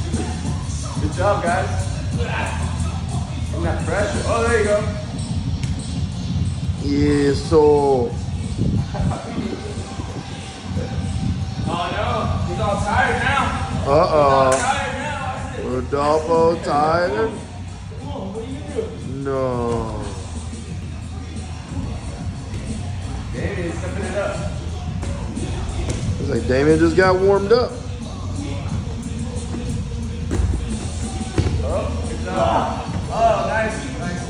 Good job, guys. Bring that pressure. Oh, there you go. Yeah, so. Oh no, he's all tired now. Uh-oh. He's all tired now. Rodolfo tired? Come on, what are you doing? No. Damien's stepping it up. It's like Damien just got warmed up. Oh, good job. Oh, nice, nice.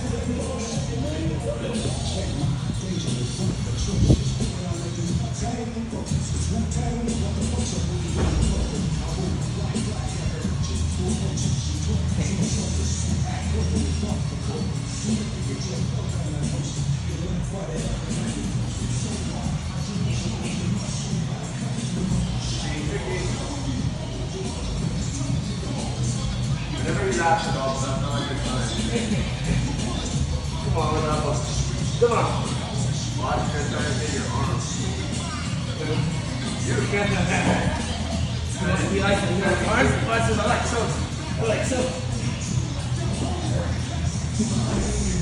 Whenever he laughs at all, that's not a good sign. Come on, Ronaldo. Come on. Watch her trying to hit your arm. You can't have that. You like arms? I like so. I like so.